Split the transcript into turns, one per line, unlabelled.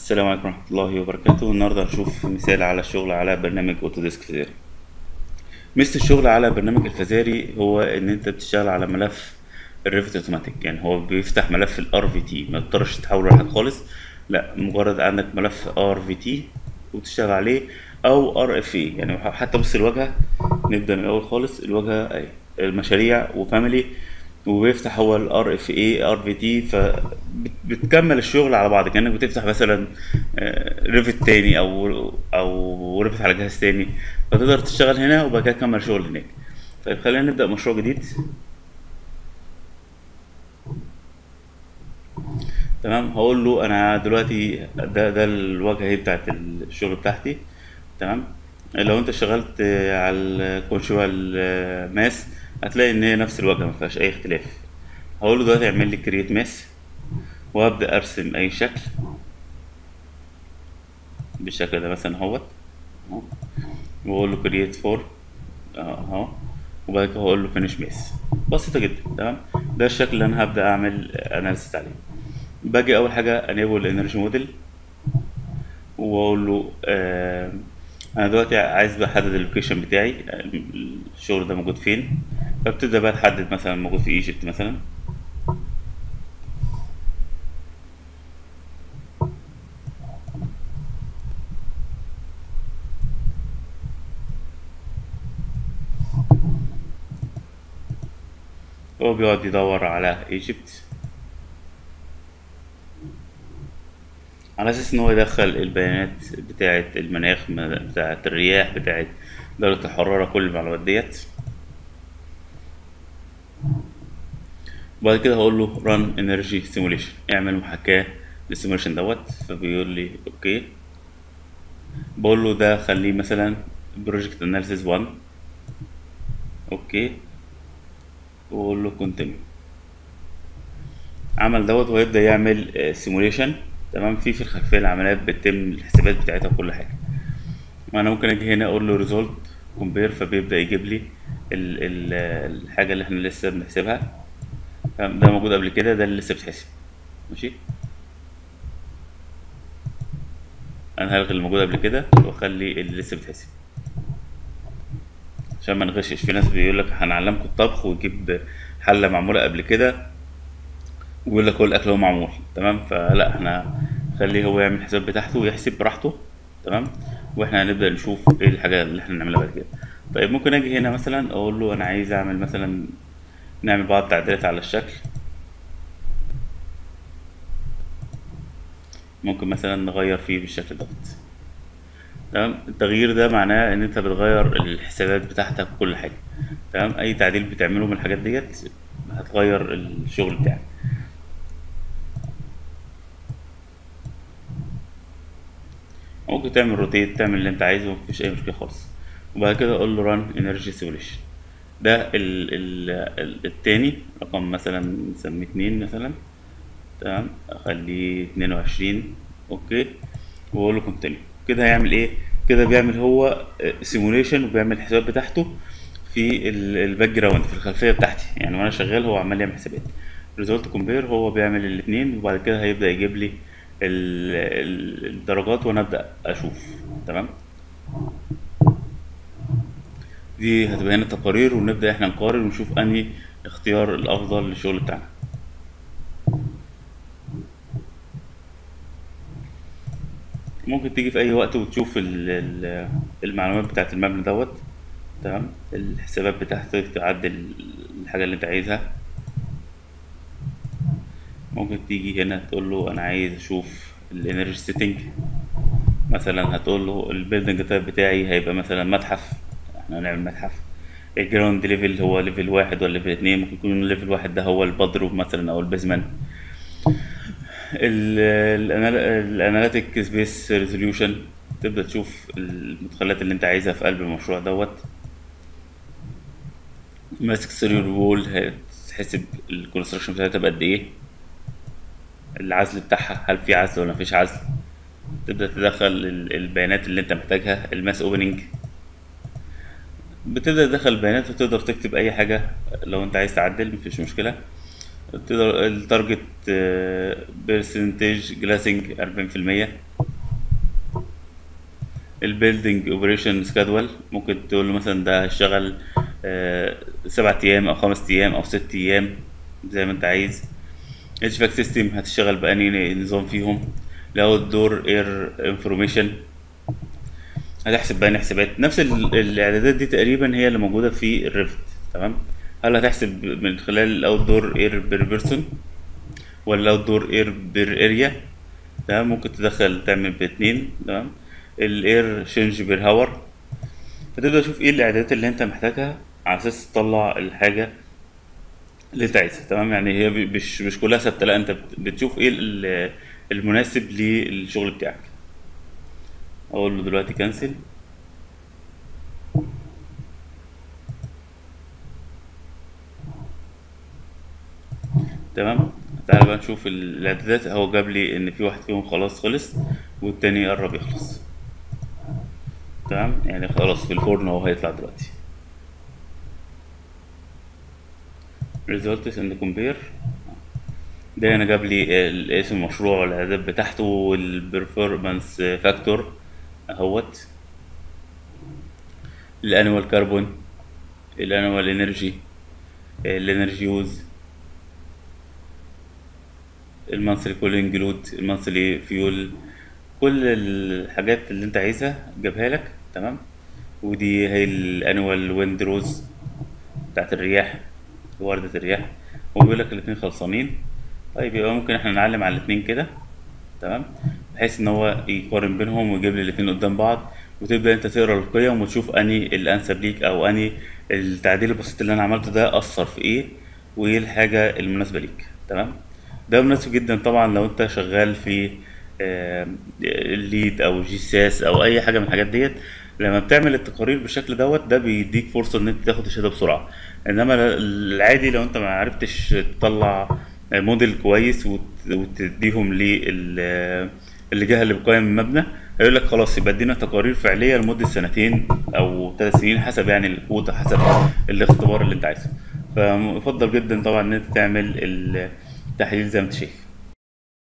السلام عليكم ورحمة الله وبركاته. النهاردة هنشوف مثال على الشغل على برنامج اوتوديسك فيزاري. ميزة الشغل على برنامج الفيزاري هو ان انت بتشتغل على ملف الريفت اوتوماتيك، يعني هو بيفتح ملف الار في تي، ما تضطرش تحوله لحاجة خالص. لا، مجرد عندك ملف ار في تي وتشتغل عليه، او ار اف اي. يعني حتى بص الواجهة، نبدأ من الاول خالص. الواجهة اهي المشاريع وفاميلي، وبيفتح هو الار اف اي ار في تي، فبتكمل الشغل على بعض كانك بتفتح مثلا ريفت تاني او ريفت على جهاز تاني، فتقدر تشتغل هنا وبعد كده تكمل شغل هناك. طيب خلينا نبدا مشروع جديد. تمام، هقول له انا دلوقتي ده الواجهه هي بتاعت الشغل بتاعتي. تمام. لو انت اشتغلت على الكونشوال ماس هتلاقي ان هي نفس الواجهه، ما فيهاش اي اختلاف. هقول له دلوقتي اعمل لي كرييت ماس، وابدا ارسم اي شكل بالشكل ده مثلا اهوت اهو، واقول له كرييت فور اهو، وبعد كده هقول له فينيش ماس. بسيطه جدا. تمام، ده الشكل اللي انا هبدا اعمل اناليسيس عليه. باجي اول حاجه انيبل انرجي موديل، واقول له انا دلوقتي عايز احدد اللوكيشن بتاعي، الشغل ده موجود فين. فبتبدا بقى تحدد مثلا موجود في ايجيبت مثلا. هو بيقعد يدور على ايجيبت على اساس ان هو يدخل البيانات بتاعه المناخ، بتاعه الرياح، بتاعه درجه الحراره، كل المعلومات ديت. وبعد كده هقول له run energy simulation، اعمل محاكاة للسيموليشن دوت. فبيقول لي اوكي. بقول له ده خليه مثلا project analysis 1. اوكي، واقول له continue. عمل دوت وهيبدأ يعمل سيموليشن. تمام، في الخلفية العمليات بتتم الحسابات بتاعتها وكل حاجة. وانا ممكن اجي هنا اقول له result compare، فبيبدأ يجيب لي الحاجة اللي احنا لسه بنحسبها. تمام، ده موجود قبل كده، ده اللي لسه بتحسب. ماشي، انا هلغي اللي موجود قبل كده واخلي اللي لسه بتحسب عشان ما نغشش. في ناس بيقول لك هنعلمكم الطبخ ويجيب حله معموله قبل كده ويقول لك هو الاكل هو معمول. تمام، فلا، احنا خليه هو يعمل الحساب بتاعته ويحسب براحته. تمام، واحنا هنبدا نشوف ايه الحاجه اللي احنا نعملها بعد كده. طيب ممكن اجي هنا مثلا اقول له انا عايز اعمل مثلا، نعمل بعض التعديلات على الشكل. ممكن مثلا نغير فيه بالشكل دوت. تمام، التغيير ده معناه ان انت بتغير الحسابات بتاعتك وكل حاجه. تمام، اي تعديل بتعمله من الحاجات ديت هتغير الشغل بتاعك. ممكن تعمل روتيت، تعمل اللي انت عايزه، مفيش اي مشكله خالص. وبعد كده اقول له ران انرجي سيموليشن. ده التاني رقم مثلا نسميه 2 مثلا. تمام، اخليه 22. اوكي، واقول له كونتينيو. كده هيعمل ايه؟ كده بيعمل هو سيموليشن وبيعمل الحسابات بتاعته في الباك جراوند، في الخلفيه بتاعتي. يعني وانا شغال هو عمال يعمل حسابات. ريزولت كومبير هو بيعمل الاثنين، وبعد كده هيبدا يجيب لي الدرجات وانا ابدا اشوف. تمام، دي هتبقى هنا تقارير، ونبدا احنا نقارن ونشوف انهي اختيار الافضل للشغل بتاعنا. ممكن تيجي في اي وقت وتشوف المعلومات بتاعت المبنى دوت. تمام، الحسابات بتاعتك تعدل الحاجة اللي انت عايزها. ممكن تيجي هنا تقول له انا عايز اشوف الانرجي سيتنج. مثلا هتقول له البيلدنج تايب بتاعي هيبقى مثلا متحف، احنا هنعمل متحف. الجراوند ليفل هو ليفل واحد ولا ليفل اتنين. ممكن يكون ليفل واحد ده هو البدروم مثلا او البيزمنت. الاناليتيك سبيس ريزوليوشن، تبدا تشوف المدخلات اللي انت عايزها في قلب المشروع دوت. ماسك سيريور وول، هتحسب الكونستراكشن بتاعتها بقد ايه، العزل بتاعها هل في عزل ولا مفيش عزل. تبدا تدخل البيانات اللي انت محتاجها. الماس اوبننج، بتبدا تدخل البيانات وتقدر تكتب اي حاجه لو انت عايز تعدل، مفيش مشكله. تقدر التارجت بيرسنتج جلاسنج 40%. البيلدينج اوبريشن سكادول، ممكن تقول له مثلا ده هيشتغل 7 ايام او 5 ايام او 6 ايام زي ما انت عايز. HVAC سيستم هتشتغل بأني نظام فيهم. لو الدور اير انفورميشن هتحسب بأني حسابات. نفس الاعدادات دي تقريبا هي اللي موجودة في الريفت. تمام. هل هتحسب من خلال الاوت دور اير بير بيرسون ولا الاوت دور اير بير اريا؟ تمام. ممكن تدخل تعمل باتنين. تمام. الاير شينج بير هاور. فتبدأ تشوف ايه الاعدادات اللي انت محتاجها على اساس تطلع الحاجة اللي انت عايزها. تمام. يعني هي مش كلها ثابته، لا انت بتشوف ايه المناسب للشغل بتاعك. اقول له دلوقتي كانسل. تمام. تعالى بقى نشوف الاعدادات. هو جاب لي ان في واحد فيهم خلاص خلص والتاني قرب يخلص. تمام. يعني خلاص في الفرن هو هيطلع دلوقتي. results and compare. ده انا جاب لي اسم المشروع والاعداد بتاعته والبرفورمانس فاكتور اهوت. الانوال كربون، الانوال انرجي، الانرجي يوز، المانثلي كولينج لود، المانثلي فيول، كل الحاجات اللي انت عايزها جابها لك. تمام. ودي هي الانوال ويند روز بتاعت الرياح، وردة الرياح. وبيقول لك الاتنين خلصانين. طيب يبقى ممكن احنا نعلم على الاتنين كده. تمام. بحيث ان هو يقارن بينهم ويجيب لي الاتنين قدام بعض، وتبدأ انت تقرا القيم وتشوف اني الانسب ليك او اني التعديل البسيط اللي انا عملته ده اثر في ايه وايه الحاجة المناسبة ليك. تمام. ده مناسب جدا طبعا لو انت شغال في الليد او جي ساس او اي حاجه من الحاجات ديت. لما بتعمل التقارير بالشكل دوت ده بيديك فرصه ان انت تاخد الشهاده بسرعه. انما العادي لو انت ما عرفتش تطلع موديل كويس وتديهم للجهه اللي بتقيم المبنى، هيقول لك خلاص يبقى ادينا تقارير فعليه لمده سنتين او 3 سنين حسب يعني الكوتا، حسب الاختبار اللي انت عايزه. فيفضل جدا طبعا ان انت تعمل التحليل زي ما انت شايف.